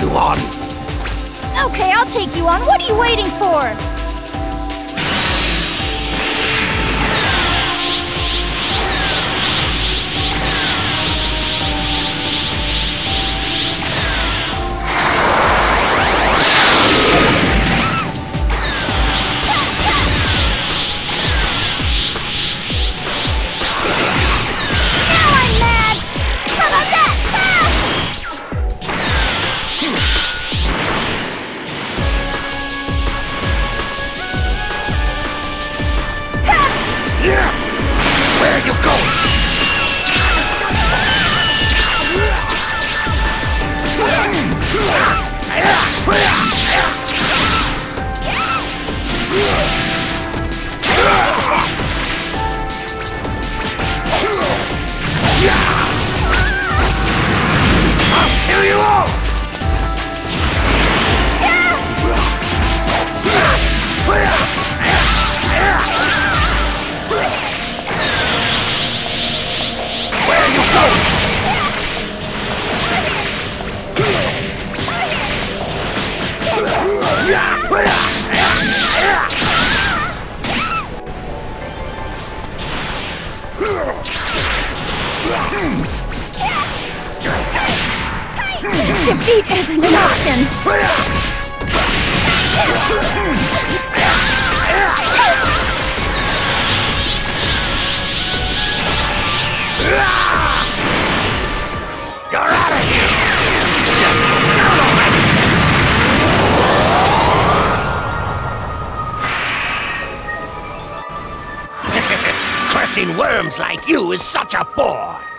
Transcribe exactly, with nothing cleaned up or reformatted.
you on. Okay, I'll take you on. What are you waiting for? Where are you going? I'll kill you all! Defeat isn't an option. You're out of here! Just go down already! Crushing worms like you is such a bore!